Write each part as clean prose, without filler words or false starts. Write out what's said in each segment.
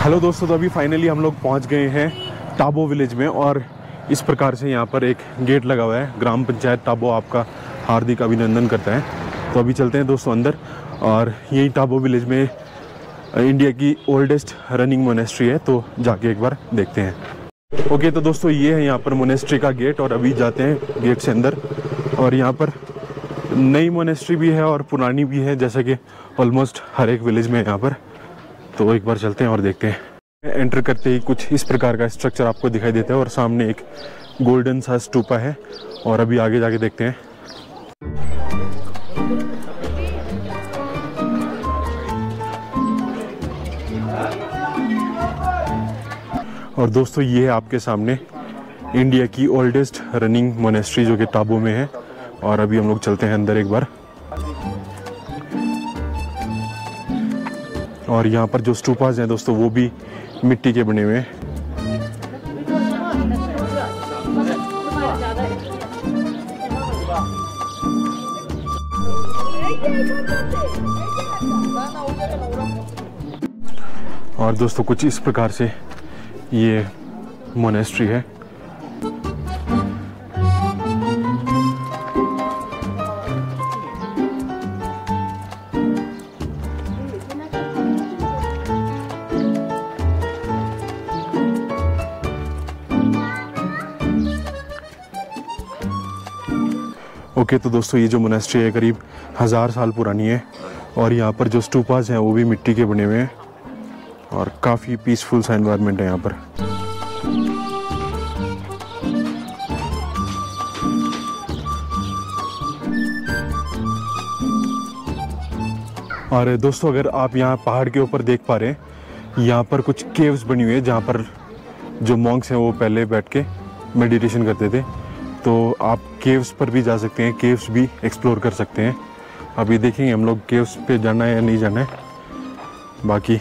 Hello दोस्तों, तो अभी फाइनली हम लोग पहुंच गए हैं टाबो विलेज में और इस प्रकार से यहाँ पर एक गेट लगा हुआ है। ग्राम पंचायत टाबो आपका हार्दिक अभिनंदन करता है। तो अभी चलते हैं दोस्तों अंदर और यही टाबो विलेज में इंडिया की ओल्डेस्ट रनिंग मोनेस्ट्री है, तो जाके एक बार देखते हैं। ओके, तो दोस्तों ये है यहाँ पर मोनेस्ट्री का गेट और अभी जाते हैं गेट से अंदर। और यहाँ पर नई मोनेस्ट्री भी है और पुरानी भी है, जैसा कि ऑलमोस्ट हर एक विलेज में यहाँ पर। तो एक बार चलते हैं और देखते हैं। एंटर करते ही कुछ इस प्रकार का स्ट्रक्चर आपको दिखाई देता है और सामने एक गोल्डन सा स्तूपा है और अभी आगे जाके देखते हैं। और दोस्तों ये है आपके सामने इंडिया की ओल्डेस्ट रनिंग मोनेस्ट्री जो कि टाबो में है। और अभी हम लोग चलते हैं अंदर एक बार। और यहाँ पर जो स्टूपास हैं दोस्तों वो भी मिट्टी के बने हुए हैं। और दोस्तों कुछ इस प्रकार से ये मोनेस्ट्री है। ओके, तो दोस्तों ये जो मोनेस्ट्री है करीब 1000 साल पुरानी है और यहाँ पर जो स्टूपास हैं वो भी मिट्टी के बने हुए हैं और काफ़ी पीसफुल सा एनवायरनमेंट है यहाँ पर। और दोस्तों अगर आप यहाँ पहाड़ के ऊपर देख पा रहे हैं, यहाँ पर कुछ केव्स बनी हुई है जहाँ पर जो मॉन्क्स हैं वो पहले बैठ के मेडिटेशन करते थे। तो आप केव्स पर भी जा सकते हैं, केव्स भी एक्सप्लोर कर सकते हैं। अभी देखेंगे हम लोग केव्स पे जाना है या नहीं जाना है। बाकी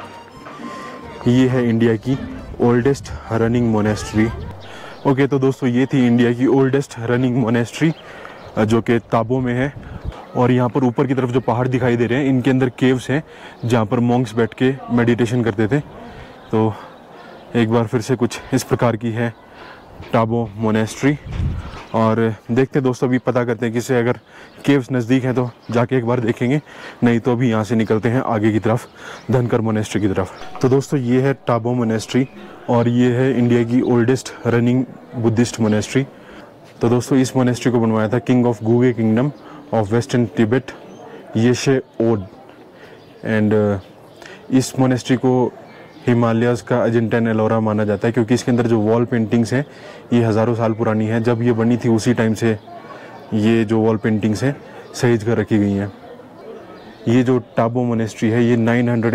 ये है इंडिया की ओल्डेस्ट रनिंग मोनेस्ट्री। ओके, तो दोस्तों ये थी इंडिया की ओल्डेस्ट रनिंग मोनेस्ट्री जो कि टाबो में है। और यहाँ पर ऊपर की तरफ जो पहाड़ दिखाई दे रहे हैं इनके अंदर केव्स हैं जहाँ पर मॉन्क्स बैठ के मेडिटेशन करते थे। तो एक बार फिर से कुछ इस प्रकार की है टाबो मोनेस्ट्री। और देखते हैं दोस्तों, अभी पता करते हैं कि से अगर केव्स नज़दीक हैं तो जाके एक बार देखेंगे, नहीं तो अभी यहाँ से निकलते हैं आगे की तरफ धनकर मोनेस्ट्री की तरफ। तो दोस्तों ये है टाबो मोनेस्ट्री और ये है इंडिया की ओल्डेस्ट रनिंग बुद्धिस्ट मोनेस्ट्री। तो दोस्तों इस मोनेस्ट्री को बनवाया था king of Guge kingdom of western Tibet Yeshe Od. And इस मोनेस्ट्री को हिमालयाज़ का अजंता एंड एलोरा माना जाता है क्योंकि इसके अंदर जो वॉल पेंटिंग्स हैं ये हज़ारों साल पुरानी है। जब ये बनी थी उसी टाइम से ये जो वॉल पेंटिंग्स हैं सहेज कर रखी गई हैं। ये जो टाबो मोनेस्ट्री है ये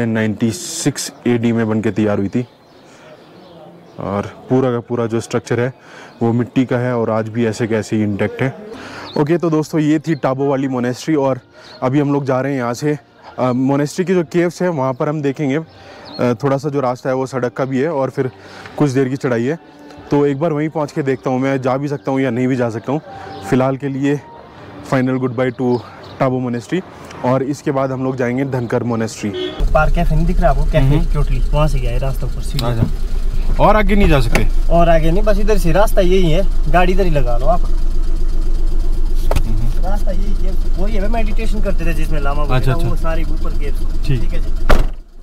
996 AD में बन के तैयार हुई थी और पूरा का पूरा जो स्ट्रक्चर है वो मिट्टी का है और आज भी ऐसे कैसे ही इंटैक्ट है। ओके, तो दोस्तों ये थी टाबो वाली मोनेस्ट्री और अभी हम लोग जा रहे हैं यहाँ से मोनेस्ट्री की जो केव्स है वहाँ पर हम देखेंगे। थोड़ा सा जो रास्ता है वो सड़क का भी है और फिर कुछ देर की चढ़ाई है। तो एक बार वहीं पहुंच के देखता हूँ मैं जा भी सकता हूँ या नहीं भी जा सकता हूँ। फ़िलहाल के लिए final good bye to Tabo monastery और इसके बाद हम लोग जाएंगे धनकर मोनेस्ट्री। पार्क कैफे नहीं दिख रहा आपको? कैफे क्यूटली वहाँ से गया है रास्ता ऊपर सीधा। और आगे नहीं जा सकते? और आगे नहीं, बस इधर से रास्ता यही है, गाड़ी इधर ही लगा लो आप। रास्ता यही है, वही है मेडिटेशन करते थे जिसमें लामा बैठा वो सारी ऊपर केव्स। ठीक है जी।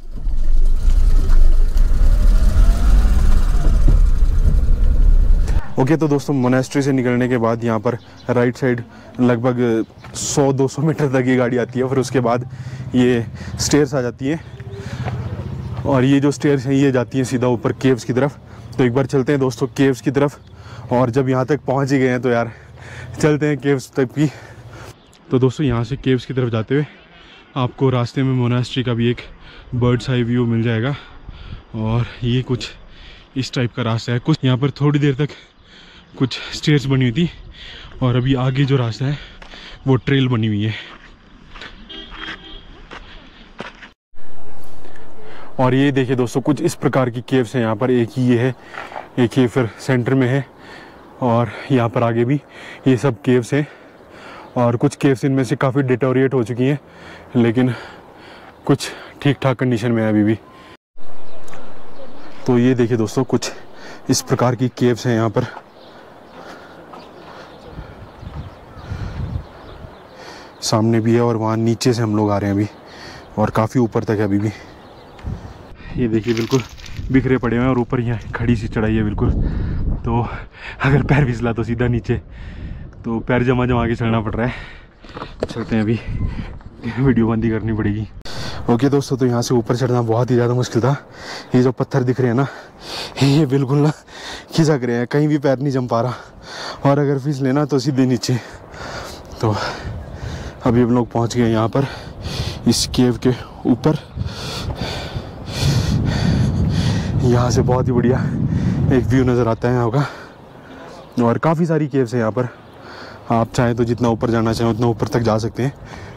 ओके, तो दोस्तों मोनेस्ट्री से निकलने के बाद यहाँ पर राइट साइड लगभग 100-200 मीटर तक ये गाड़ी आती है। फिर उसके बाद ये स्टेयर्स आ जाती हैं और ये जो स्टेयर्स हैं ये जाती हैं सीधा ऊपर केव्स की तरफ। तो एक बार चलते हैं दोस्तों केव्स की तरफ। और जब यहाँ तक पहुँच ही गए हैं तो यार चलते हैं केव्स तक भी। तो दोस्तों यहाँ से केव्स की तरफ जाते हुए आपको रास्ते में मोनेस्ट्री का भी एक बर्ड्स आई व्यू मिल जाएगा। और ये कुछ इस टाइप का रास्ता है। कुछ यहाँ पर थोड़ी देर तक कुछ स्टेयर्स बनी हुई थी और अभी आगे जो रास्ता है वो ट्रेल बनी हुई है। और ये देखिए दोस्तों कुछ इस प्रकार की केव्स हैं यहाँ पर। एक ये है, एक ये फिर सेंटर में है और यहाँ पर आगे भी ये सब केव्स हैं। और कुछ केव्स इनमें से काफ़ी डिटोरिएट हो चुकी हैं लेकिन कुछ ठीक ठाक कंडीशन में है अभी भी। तो ये देखिए दोस्तों, कुछ इस प्रकार की केव्स हैं यहाँ पर। सामने भी है और वहाँ नीचे से हम लोग आ रहे हैं अभी, और काफ़ी ऊपर तक है अभी भी। ये देखिए बिल्कुल बिखरे पड़े हुए हैं और ऊपर यहाँ खड़ी सी चढ़ाई है बिल्कुल। तो अगर पैर फिसला तो सीधा नीचे, तो पैर जमा के चलना पड़ रहा है। चलते हैं, अभी वीडियो बंदी करनी पड़ेगी। ओके दोस्तों, तो यहाँ से ऊपर चढ़ना बहुत ही ज़्यादा मुश्किल था। ये जो पत्थर दिख रहे हैं ना, ये बिल्कुल ना खिसक रहे हैं, कहीं भी पैर नहीं जम पा रहा, और अगर फिसले ना तो सीधे नीचे। तो अभी हम लोग पहुँच गए यहाँ पर, इस केव के ऊपर। यहाँ से बहुत ही बढ़िया एक व्यू नज़र आता है यहाँ का, और काफ़ी सारी केव्स हैं यहाँ पर। आप चाहें तो जितना ऊपर जाना चाहें उतना ऊपर तक जा सकते हैं।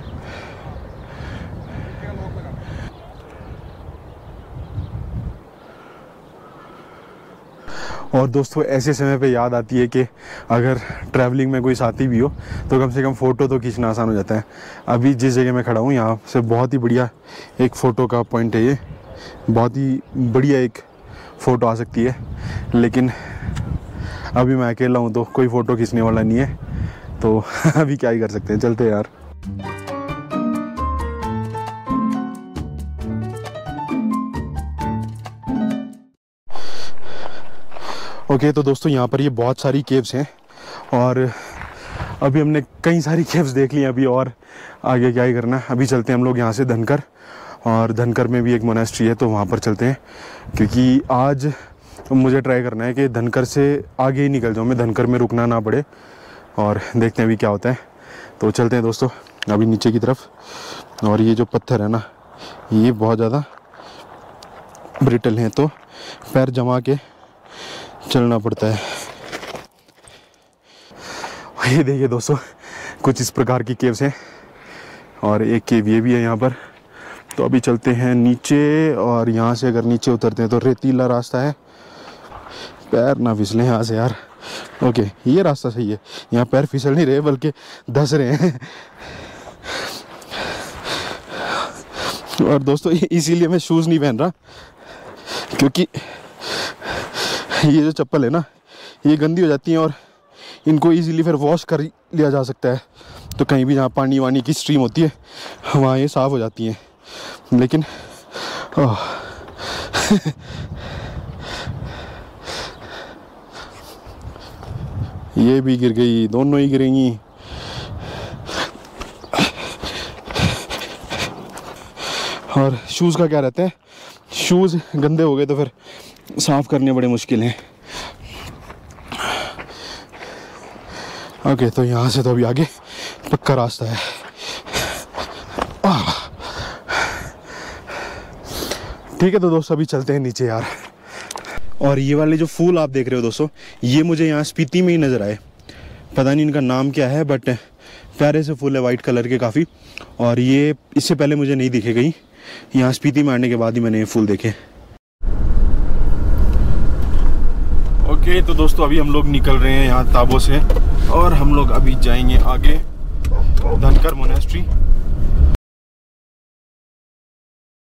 और दोस्तों, ऐसे समय पे याद आती है कि अगर ट्रैवलिंग में कोई साथी भी हो तो कम से कम फ़ोटो तो खींचना आसान हो जाता है। अभी जिस जगह मैं खड़ा हूँ यहाँ से बहुत ही बढ़िया एक फ़ोटो का पॉइंट है, ये बहुत ही बढ़िया एक फ़ोटो आ सकती है। लेकिन अभी मैं अकेला हूँ तो कोई फ़ोटो खींचने वाला नहीं है, तो अभी क्या ही कर सकते हैं, चलते हैं यार। ओके, तो दोस्तों यहाँ पर ये बहुत सारी केव्स हैं, और अभी हमने कई सारी केव्स देख ली हैं अभी, और आगे क्या ही करना है। अभी चलते हैं हम लोग यहाँ से धनकर, और धनकर में भी एक मोनेस्ट्री है तो वहाँ पर चलते हैं, क्योंकि आज मुझे ट्राई करना है कि धनकर से आगे ही निकल जाऊँ मैं, धनकर में रुकना ना पड़े, और देखते हैं अभी क्या होता है। तो चलते हैं दोस्तों अभी नीचे की तरफ। और ये जो पत्थर है ना, ये बहुत ज़्यादा ब्रिटल हैं, तो पैर जमा के चलना पड़ता है। ये देखिए दोस्तों, कुछ इस प्रकार की केव्स हैं, और एक केव ये भी है यहाँ पर। तो अभी चलते हैं नीचे, और यहाँ से अगर नीचे उतरते हैं तो रेतीला रास्ता है, पैर ना फिसलें यहाँ से यार। ओके, ये रास्ता सही है, यहाँ पैर फिसल नहीं रहे बल्कि धंस रहे हैं। और दोस्तों, इसीलिए मैं शूज़ नहीं पहन रहा, क्योंकि ये जो चप्पल है ना, ये गंदी हो जाती हैं, और इनको इजीली फिर वॉश कर लिया जा सकता है। तो कहीं भी जहाँ पानी वानी की स्ट्रीम होती है वहाँ ये साफ़ हो जाती हैं। लेकिन ये भी गिर गई, दोनों ही गिरेंगी। और शूज़ का क्या रहता है, शूज़ गंदे हो गए तो फिर साफ़ करने बड़े मुश्किल हैं। ओके, तो यहाँ से तो अभी आगे पक्का रास्ता है। ठीक है, तो दोस्तों अभी चलते हैं नीचे यार। और ये वाले जो फूल आप देख रहे हो दोस्तों, ये मुझे यहाँ स्पीति में ही नज़र आए, पता नहीं इनका नाम क्या है, बट प्यारे से फूल है वाइट कलर के काफ़ी। और ये इससे पहले मुझे नहीं दिखे कहीं, यहाँ स्पीति में आने के बाद ही मैंने ये फूल देखे। ओके, तो दोस्तों अभी हम लोग निकल रहे हैं यहाँ ताबो से, और हम लोग अभी जाएंगे आगे धनकर मोनेस्ट्री।